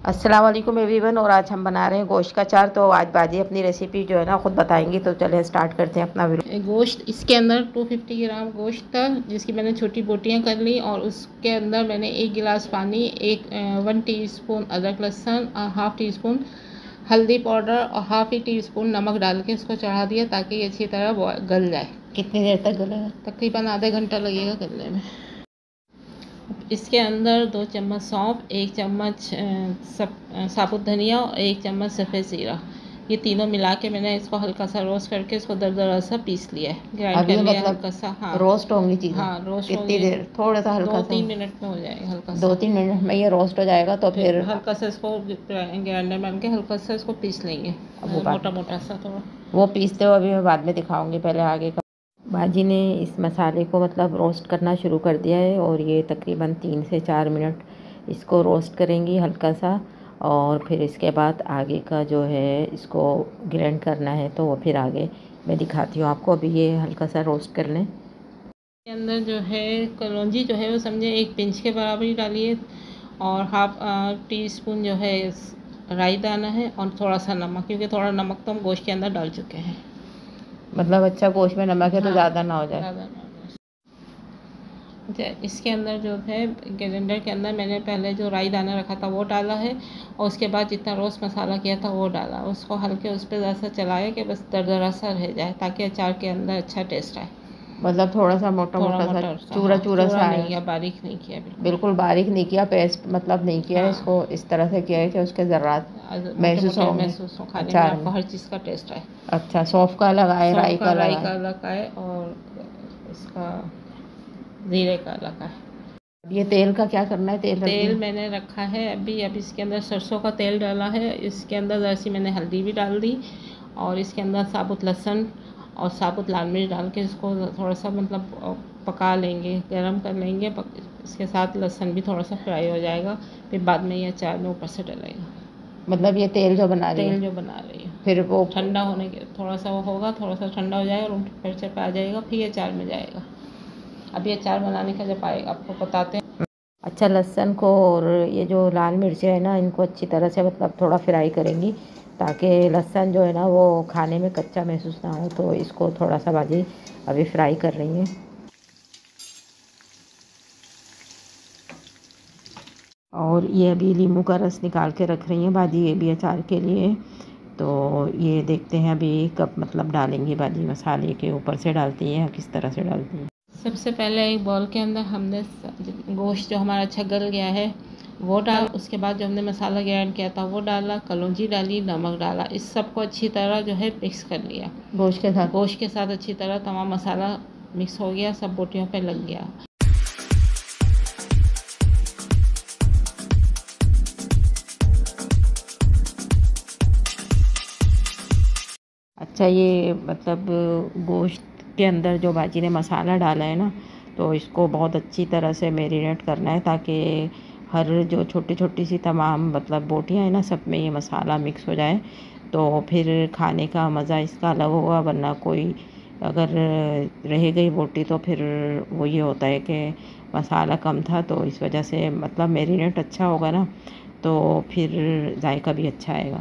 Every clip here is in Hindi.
अस्सलाम वालेकुम एवरीवन। और आज हम बना रहे हैं गोश्त का अचार। तो आज बाजी अपनी रेसिपी जो है ना ख़ुद बताएंगी। तो चले स्टार्ट करते हैं अपना वीडियो। गोश्त इसके अंदर 250 ग्राम गोश्त था, जिसकी मैंने छोटी बोटियां कर ली और उसके अंदर मैंने 1 गिलास पानी, 1 टीस्पून अदरक लहसुन और हाफ़ टी स्पून हल्दी पाउडर और हाफ़ टी स्पून नमक डाल के इसको चढ़ा दिया ताकि ये अच्छी तरह गल जाए। कितनी देर तक गलेगा? तकरीबन आधा घंटा लगेगा गलने में। इसके अंदर 2 चम्मच सौंफ, 1 चम्मच साबुत धनिया और 1 चम्मच सफ़ेद ज़ीरा, ये तीनों मिला के मैंने इसको हल्का सा रोस्ट करके इसको दरदरा सा पीस लिया है, ग्राइंड कर लिया मतलब हल्का सा। हाँ, रोस्ट होंगी चीज़ें? हाँ, रोस्ट हो कितनी देर? थोड़ा सा हल्का सा 2-3 मिनट में हो जाएगा। हल्का सा 2-3 मिनट में ये रोस्ट हो जाएगा तो फिर हल्का सा इसको ग्राइंडर में के हल्का सा इसको पीस लेंगे, मोटा मोटा सा थोड़ा। वो पीसते हुए अभी मैं बाद में दिखाऊंगी, पहले आगे का। बाजी ने इस मसाले को मतलब रोस्ट करना शुरू कर दिया है और ये तकरीबन 3 से 4 मिनट इसको रोस्ट करेंगी हल्का सा। और फिर इसके बाद आगे का जो है इसको ग्राइंड करना है, तो वो फिर आगे मैं दिखाती हूँ आपको। अभी ये हल्का सा रोस्ट कर लें। के अंदर जो है कलौंजी जो है वो समझे 1 पिंच के बराबर ही डालिए और हाफ़ टी स्पून जो है राई दाना है और थोड़ा सा नमक, क्योंकि थोड़ा नमक तो हम गोश्त के अंदर डाल चुके हैं। मतलब अच्छा गोश्त में नमक है तो ज़्यादा ना हो जाए। ज़्यादा ना हो जाए। इसके अंदर जो है ग्राइंडर के अंदर मैंने पहले जो राई दाना रखा था वो डाला है और उसके बाद जितना रोस्ट मसाला किया था वो डाला। उसको हल्के उस पर ज़रा सा चलाया कि बस दरदरा सा रह जाए ताकि अचार के अंदर अच्छा टेस्ट आए। मतलब थोड़ा सा मोटा सा चूरा चूरा सा नहीं किया, बारीक नहीं किया, बिल्कुल बारीक नहीं किया, पेस्ट मतलब नहीं किया है। इसको इस तरह से किया है कि उसके ज़र्रात महसूस हो, खाने में आपको हर चीज़ का टेस्ट आए। अच्छा, सौंफ का लगाए, राई का लगाए और इसका ज़ीरे का लगाए। ये तेल का क्या करना है? तेल मैंने रखा है अभी इसके अंदर सरसों का तेल डाला है। इसके अंदर ज़रा सी मैंने हल्दी भी डाल दी और इसके अंदर साबुत लहसुन और साबुत लाल मिर्च डाल के इसको थोड़ा सा मतलब पका लेंगे, गरम कर लेंगे। इसके साथ लहसुन भी थोड़ा सा फ्राई हो जाएगा, फिर बाद में ये अचार में ऊपर से डलेगा। मतलब ये तेल जो बना रही है फिर वो ठंडा होने के थोड़ा सा वो होगा, थोड़ा सा ठंडा हो जाएगा, रूम टेम्परेचर पे आ जाएगा, फिर ये अचार में जाएगा। अभी अचार बनाने का जब आएगा आपको बताते हैं। अच्छा, लहसुन को और ये जो लाल मिर्चें है ना, इनको अच्छी तरह से मतलब थोड़ा फ्राई करेंगी ताकि लहसुन जो है ना वो खाने में कच्चा महसूस ना हो। तो इसको थोड़ा सा बाजी अभी फ्राई कर रही हैं। और ये अभी नींबू का रस निकाल के रख रही हैं बाजी, ये भी अचार के लिए। तो ये देखते हैं अभी कब मतलब डालेंगी बाजी, मसाले के ऊपर से डालती हैं, किस तरह से डालती हैं। सबसे पहले एक बॉल के अंदर हमने गोश्त जो हमारा अच्छा गल गया है वो डाल, उसके बाद जो हमने मसाला ग्राइंड किया था वो डाला, कलौंजी डाली, नमक डाला, इस सब को अच्छी तरह जो है मिक्स कर लिया। गोश्त के साथ अच्छी तरह तमाम मसाला मिक्स हो गया, सब बोटियों पे लग गया। अच्छा, ये मतलब गोश्त के अंदर जो बाजी ने मसाला डाला है ना, तो इसको बहुत अच्छी तरह से मैरिनेट करना है ताकि हर जो छोटी छोटी सी तमाम मतलब बोटियाँ हैं ना, सब में ये मसाला मिक्स हो जाए। तो फिर खाने का मज़ा इसका अलग होगा। वरना कोई अगर रह गई बोटी तो फिर वो ये होता है कि मसाला कम था, तो इस वजह से मतलब मैरिनेट अच्छा होगा ना, तो फिर जायका भी अच्छा आएगा।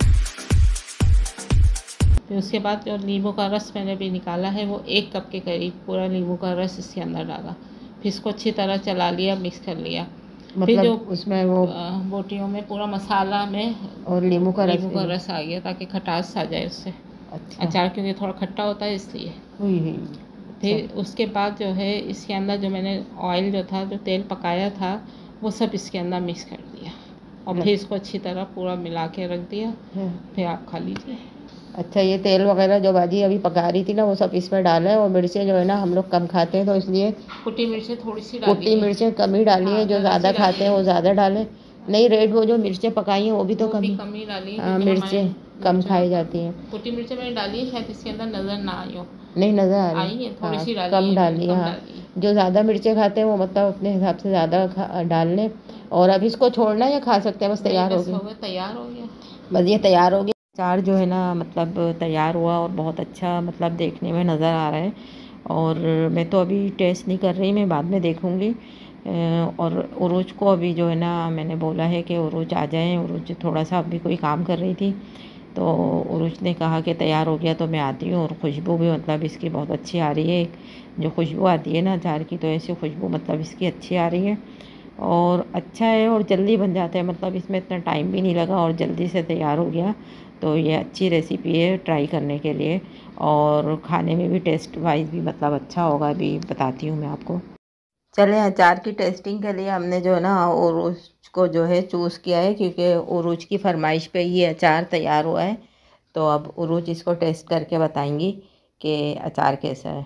फिर उसके बाद जो नींबू का रस मैंने भी निकाला है वो 1 कप के करीब पूरा नींबू का रस इसके अंदर डाला, फिर इसको अच्छी तरह चला लिया, मिक्स कर लिया। मतलब फिर जो उसमें वो बोटियों में पूरा मसाला में और नींबू का रस आ गया ताकि खटास आ जाए उससे। अच्छा। अचार क्योंकि थोड़ा खट्टा होता है इसलिए। फिर उसके बाद जो है इसके अंदर जो मैंने ऑयल जो था, जो तेल पकाया था, वो सब इसके अंदर मिक्स कर दिया और फिर इसको अच्छी तरह पूरा मिला के रख दिया। फिर आप खा लीजिए। अच्छा, ये तेल वगैरह जो बाजी अभी पका रही थी ना, वो सब इसमें डाला है। और मिर्चें जो है ना हम लोग कम खाते हैं, तो इसलिए कुटी मिर्चें थोड़ी सी कुटी मिर्चें कम ही डाली है। जो ज़्यादा खाते हैं वो ज़्यादा डालें। नहीं, रेड वो जो मिर्चें पकाई हैं वो भी तो कम ही डाली। हाँ, मिर्चें कम खाई जाती हैं। कुटी मिर्चें मैंने डाली है, शायद इसके अंदर नज़र ना आई हो। नहीं, नज़र आ रही है, थोड़ी सी कम डाली है। हाँ, जो ज़्यादा मिर्चें खाते हैं वो मतलब अपने हिसाब से ज़्यादा डाल लें। और अब इसको छोड़ना या खा सकते हैं? बस तैयार हो गया, तैयार हो गया, बस ये तैयार हो गया। अचार जो है ना मतलब तैयार हुआ और बहुत अच्छा मतलब देखने में नज़र आ रहा है। और मैं तो अभी टेस्ट नहीं कर रही, मैं बाद में देखूँगी। और उरूज को अभी जो है ना मैंने बोला है कि उरूज आ जाएं। उरूज थोड़ा सा अभी कोई काम कर रही थी, तो उरूज ने कहा कि तैयार हो गया तो मैं आती हूँ। और खुशबू भी मतलब इसकी बहुत अच्छी आ रही है। जो खुशबू आती है ना अचार की, तो ऐसी खुशबू मतलब इसकी अच्छी आ रही है और अच्छा है और जल्दी बन जाता है। मतलब इसमें इतना टाइम भी नहीं लगा और जल्दी से तैयार हो गया। तो ये अच्छी रेसिपी है ट्राई करने के लिए, और खाने में भी टेस्ट वाइज भी मतलब अच्छा होगा। अभी बताती हूँ मैं आपको। चले, अचार की टेस्टिंग के लिए हमने जो है ना उरूज को जो है चूज़ किया है, क्योंकि उरूज की फरमाइश पे ये अचार तैयार हुआ है। तो अब उरूज इसको टेस्ट करके बताएंगी कि अचार कैसा है।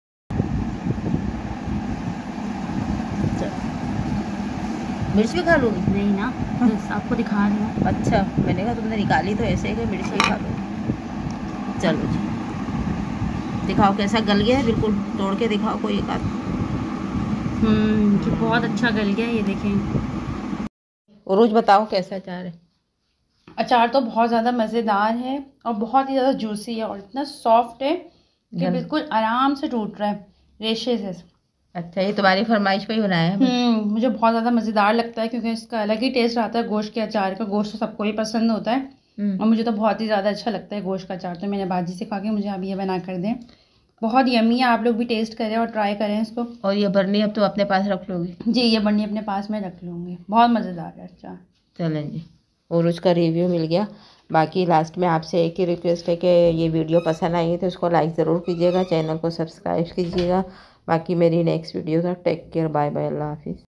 मिर्च भी खा लूँगी? नहीं ना, बस आपको दिखा रही हूँ। अच्छा, मैंने कहा तुमने निकाली तो ऐसे ही कि मिर्च भी खा लो। चलो जी, दिखाओ कैसा गल गया है, बिल्कुल तोड़ के दिखाओ कोई एक आध। ये बहुत अच्छा गल गया, ये देखें। उरूज बताओ कैसा अचार है। अचार तो बहुत ज़्यादा मज़ेदार है और बहुत ही ज़्यादा जूसी है और इतना सॉफ्ट है कि बिल्कुल आराम से टूट रहा है रेशे से। अच्छा, ये तुम्हारी फरमाइश पे ही बनाया है? मुझे बहुत ज़्यादा मज़ेदार लगता है क्योंकि इसका अलग ही टेस्ट आता है गोश्त के अचार का। गोश्त तो सबको ही पसंद होता है और मुझे तो बहुत ही ज़्यादा अच्छा लगता है गोश्त का अचार। तो मैंने बाजी से कहा कि मुझे आप ये बना कर दें। बहुत यम्मी है, आप लोग भी टेस्ट करें और ट्राई करें इसको। और ये बर्नी अब तो अपने पास रख लोगी? जी, ये बर्नी अपने पास में रख लूँगी। बहुत मज़ेदार है अचार। चलें जी, और उसका रिव्यू मिल गया। बाकी लास्ट में आपसे एक ही रिक्वेस्ट है कि ये वीडियो पसंद आई है तो उसको लाइक ज़रूर कीजिएगा, चैनल को सब्सक्राइब कीजिएगा। बाकी मेरी नेक्स्ट वीडियो तक टेक केयर, बाय बाय, अल्लाह हाफिज़।